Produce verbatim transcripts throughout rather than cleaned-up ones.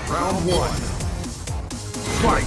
Round one. Fight!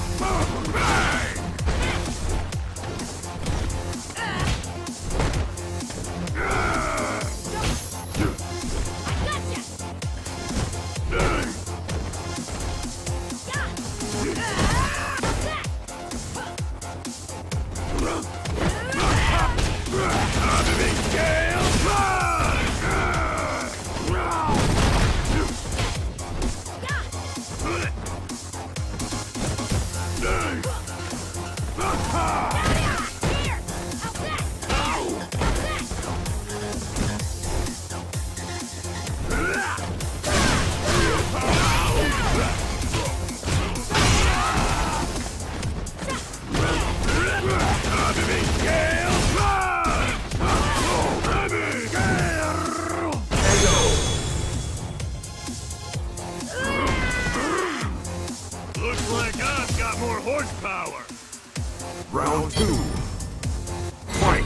Looks like I've got more horsepower. Round two. Fight!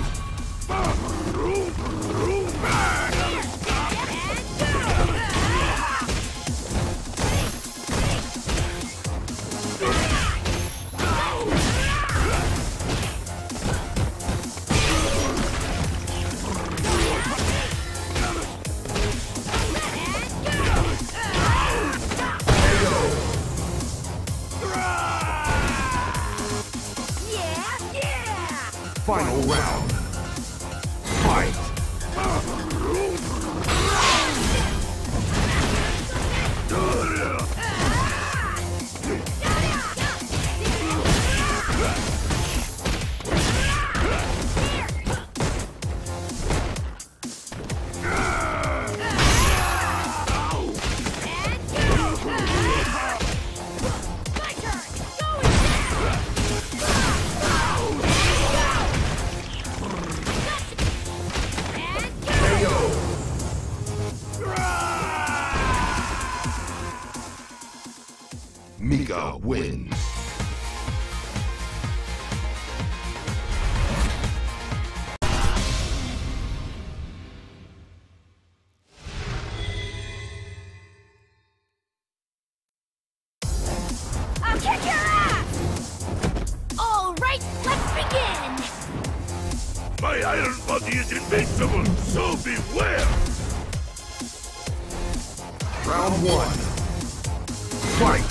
Final round. Fight! Mika wins. I'll kick your ass! All right, let's begin! My iron body is invincible, so beware! Round one. Fight!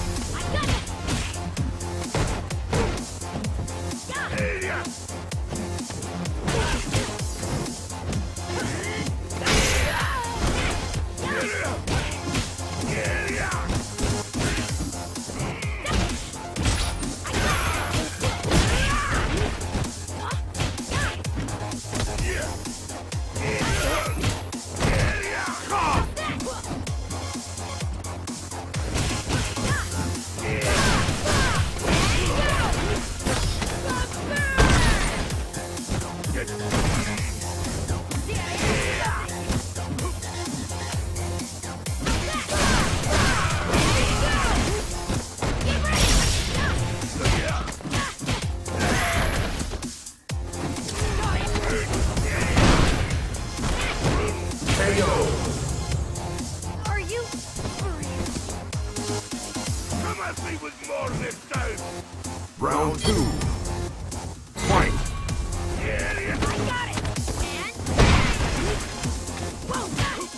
Are you serious? Come at me with more this time! Round two. Fight! I got it! And... Whoa!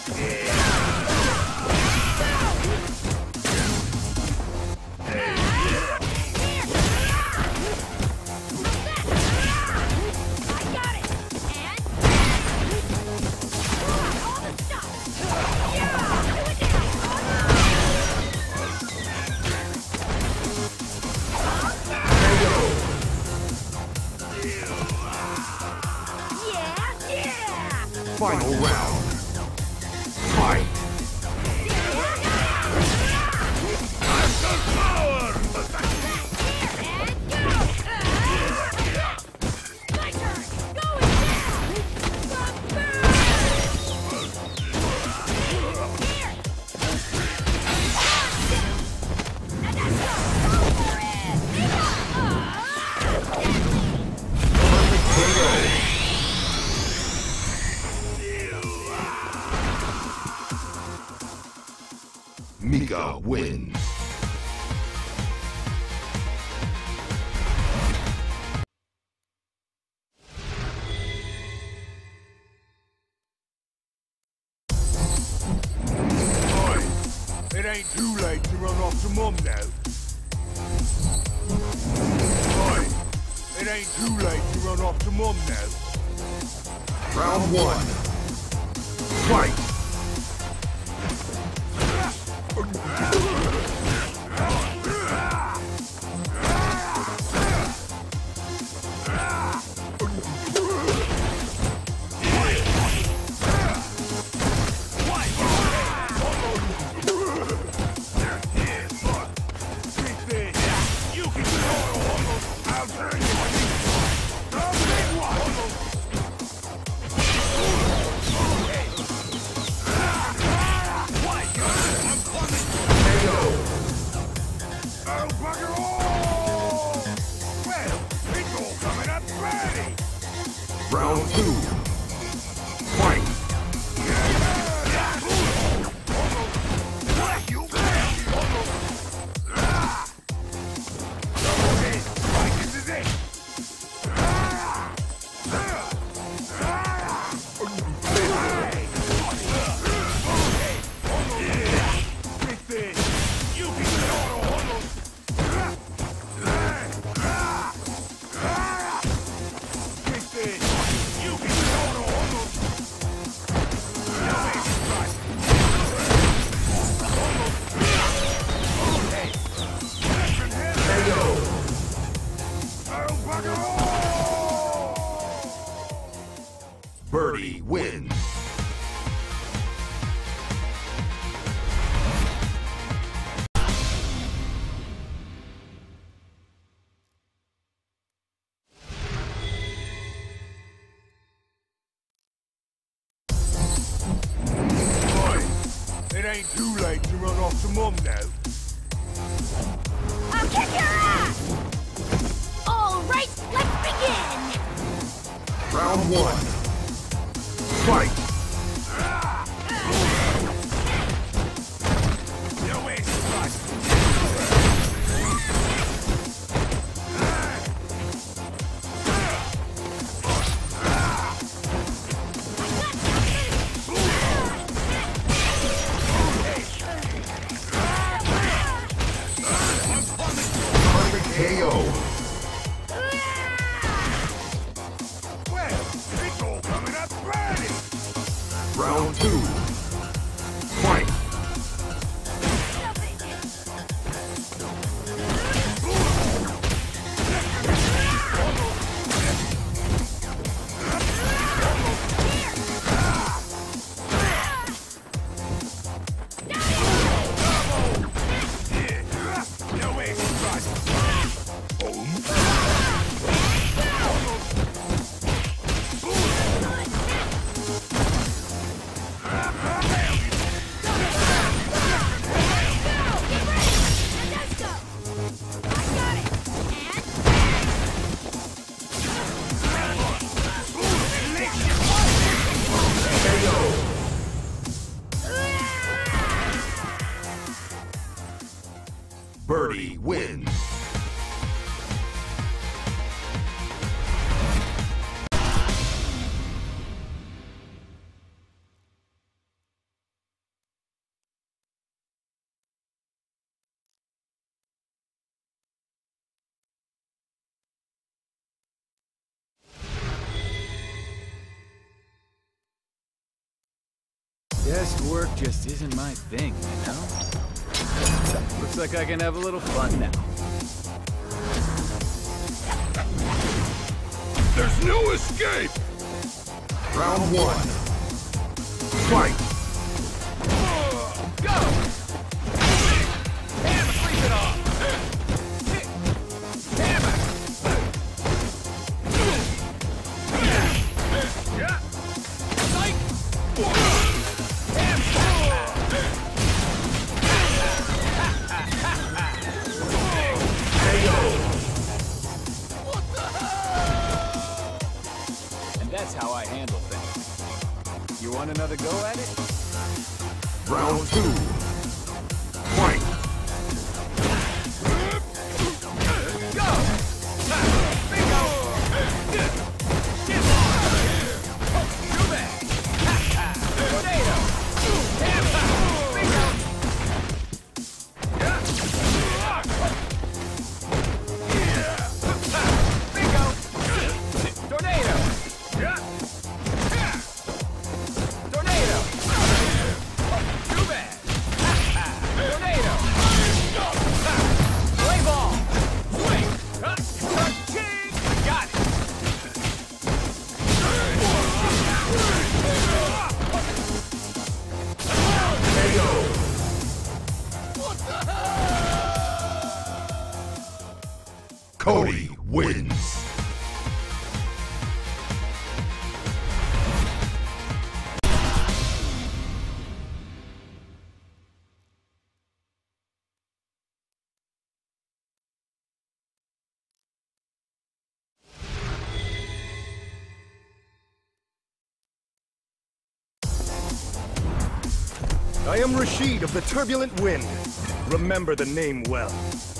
Final round. Fight! Mika wins. It ain't too late to run off to Mum now. Oi, it ain't too late to run off to Mum now. Round one. Fight! Round two. Fight! Birdie wins. It ain't too late to run off to Mum now. I'll kick your ass! All right, let's begin! Round one. Fight! K O. Well, it's all coming up ready. Round two. Fight! Birdie wins. Desk work just isn't my thing, you know? Looks like I can have a little fun now. There's no escape! Round one. Fight! Go! Hammer, sleep it off! Hammer! Yeah! Psych! That's how I handle things. You want another go at it? Round two. Cody wins. I am Rashid of the Turbulent Wind. Remember the name well.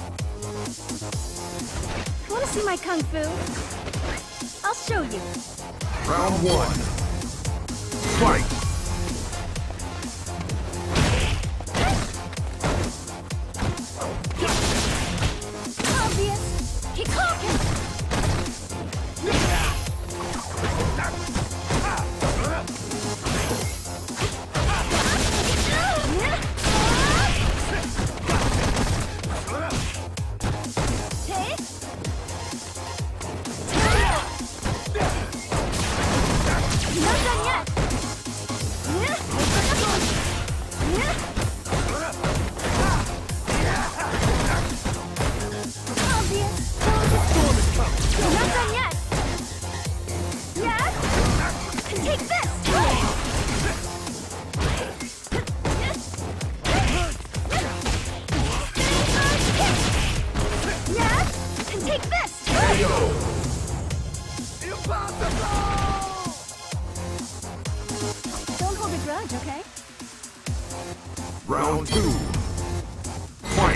Want to see my kung fu? I'll show you. Round one. Fight! Obvious. Keep talking. Okay? Round two. Fight!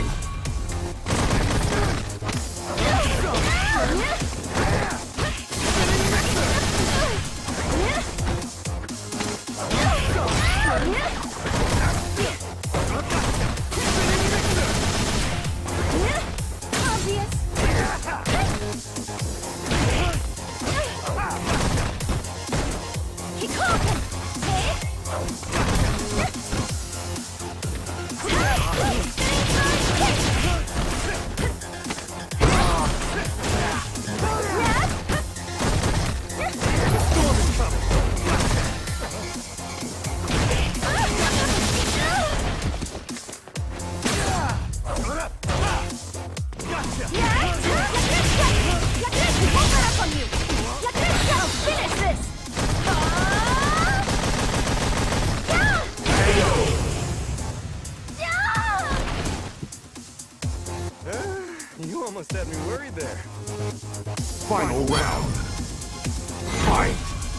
You almost had me worried there. Final round. Fight!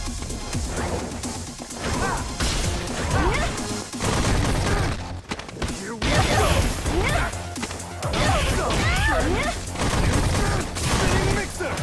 Here we go! Spinning mixer!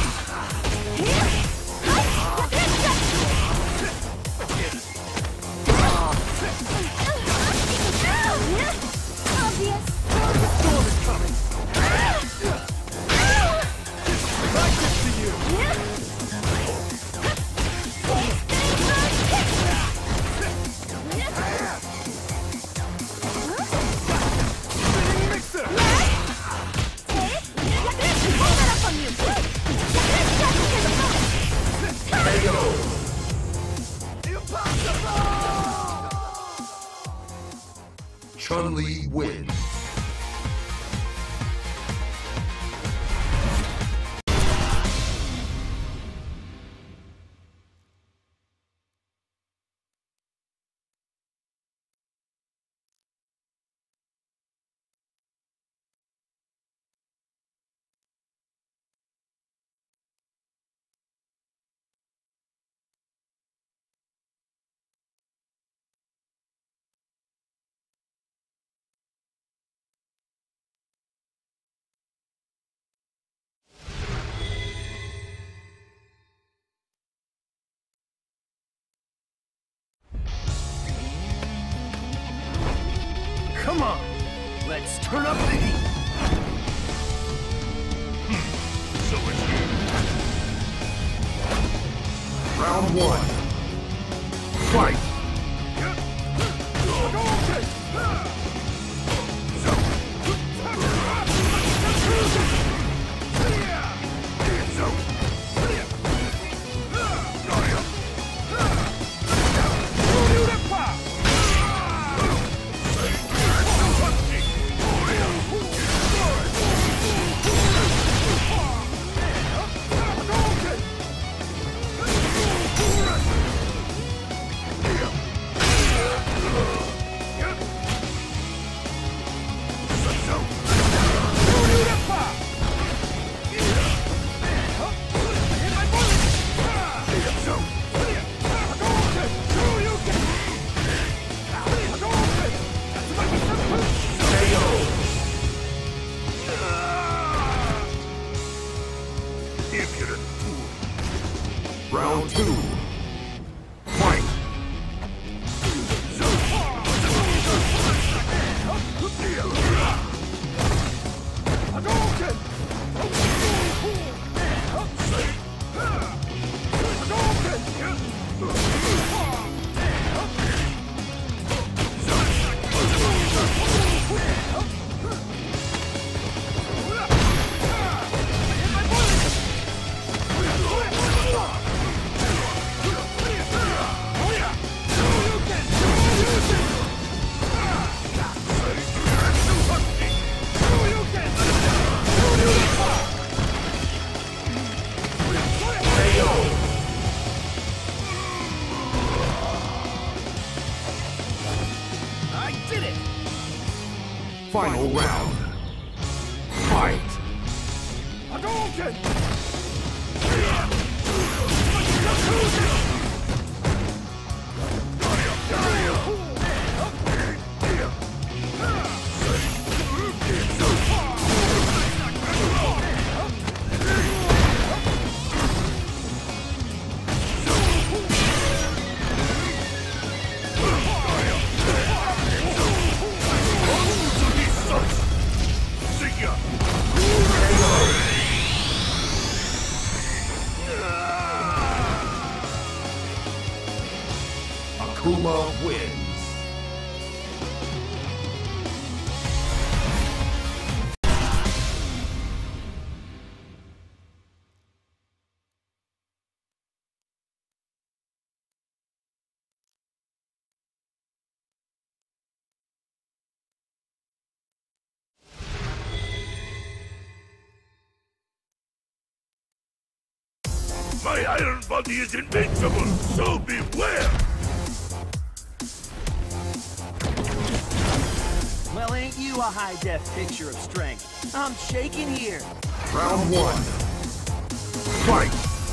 Chun-Li wins. Come on! Let's turn up the heat! So it's Round one. Fight! two. Fight! Final round. Fight! Akuma wins. My iron body is invincible, so beware! Well, ain't you a high-def picture of strength? I'm shaking here. Round one. Fight!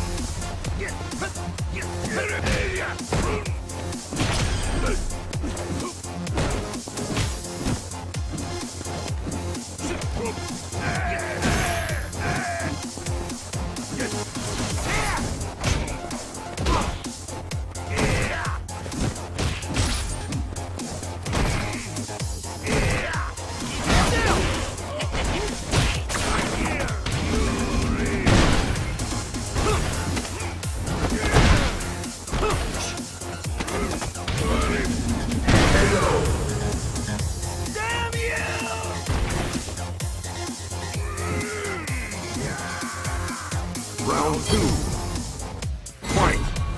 Round two. Fight!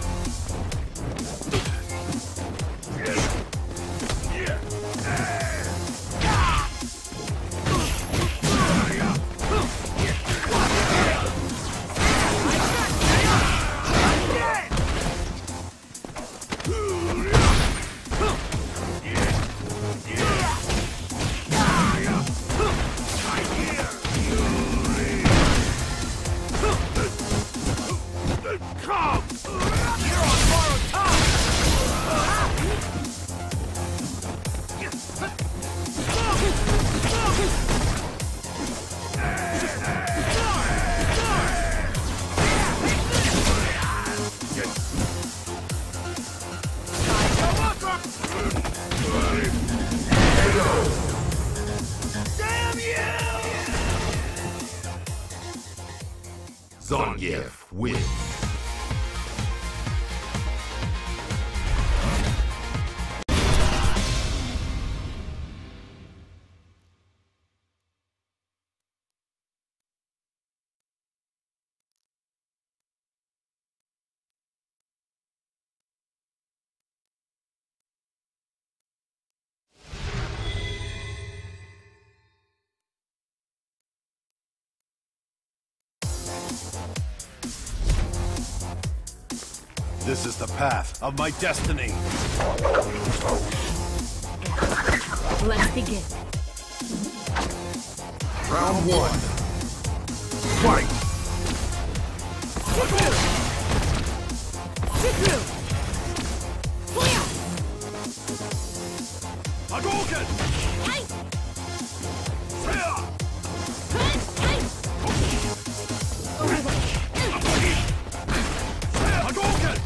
Zangief wins. This is the path of my destiny. Let's begin. Round one. Fight! Hadouken! Hey! Freya! Hey! Hadouken!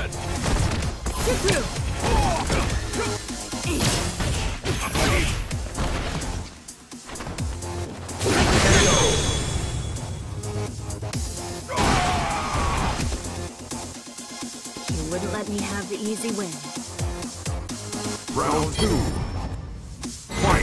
Hadouken! Get through! You wouldn't let me have the easy win. Round two. Fight!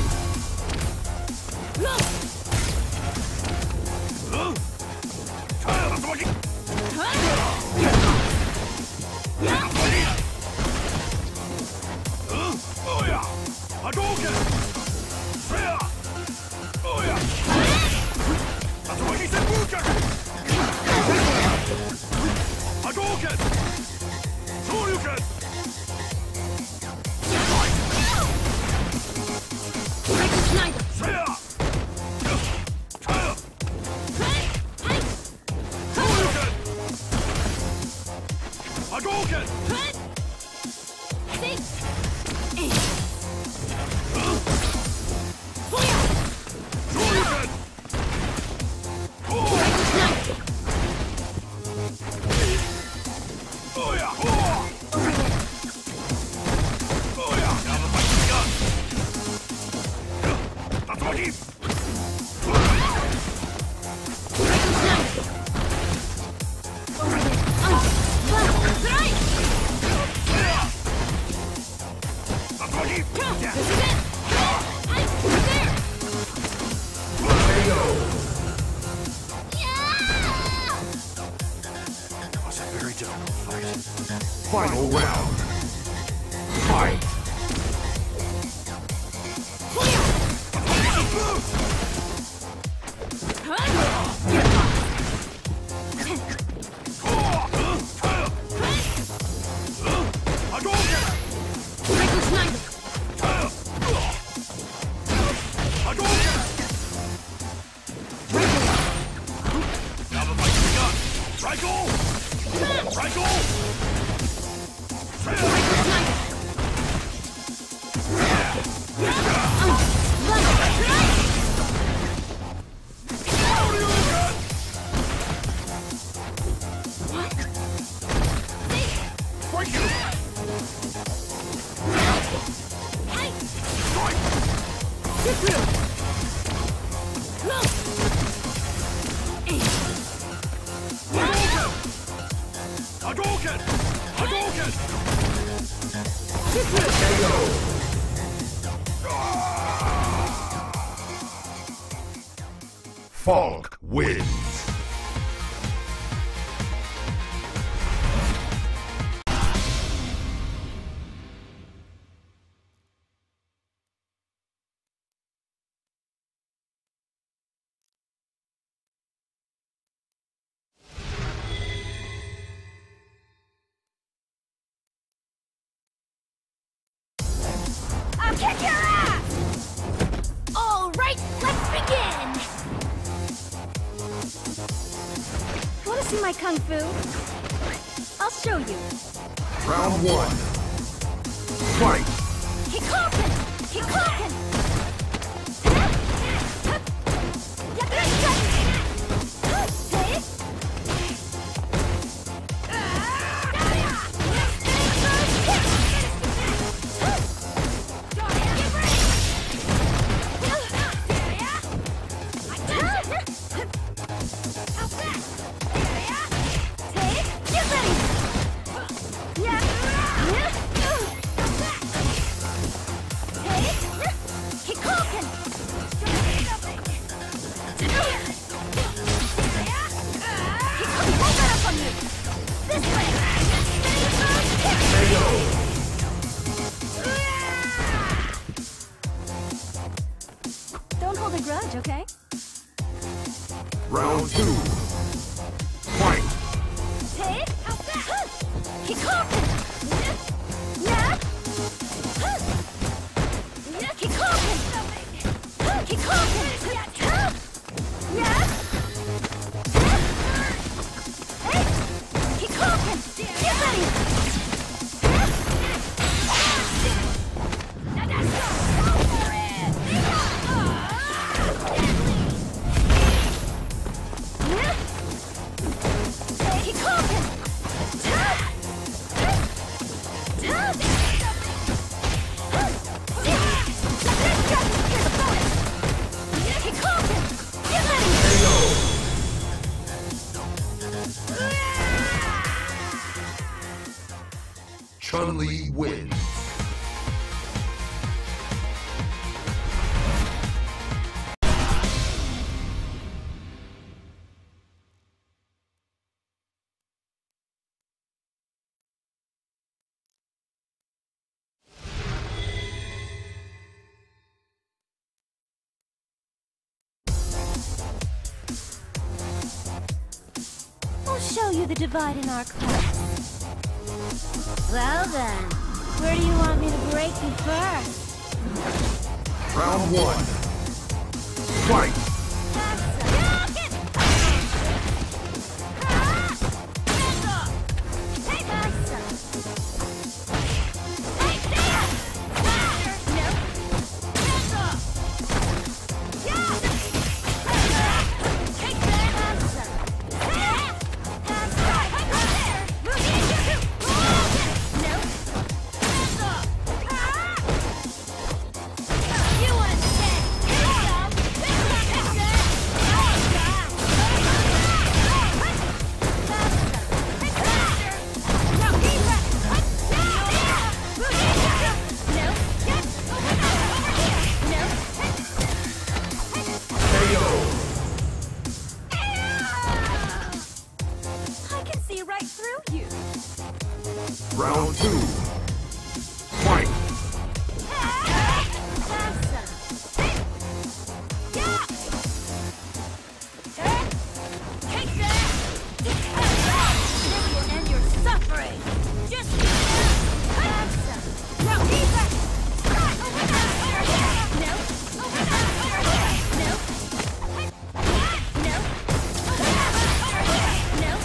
Final round. Fight! Hadouken! Hadouken! Falk wins. I'll kick your ass! All right, let's begin! Want to see my kung fu? I'll show you. Round one. Fight! Keep clapping! Keep clapping! Don't hold a grudge, okay? Round two. Fight! Hey! Keep clapping! Yeah! Keep clapping! Keep clapping! Yeah! Hey! Keep clapping! Get ready! Yeah! Chun-Li wins. I'll show you the divide in our class. Well then, where do you want me to break you first? Round one. Fight! Right through you. Round two. Fight! Take that! This will end your suffering. Just now, keep it. No. No. No.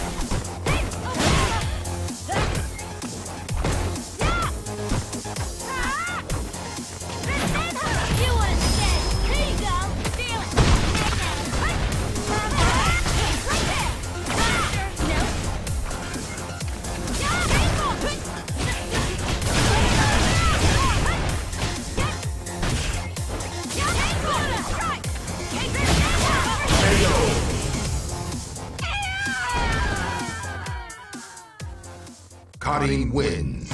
Karin wins.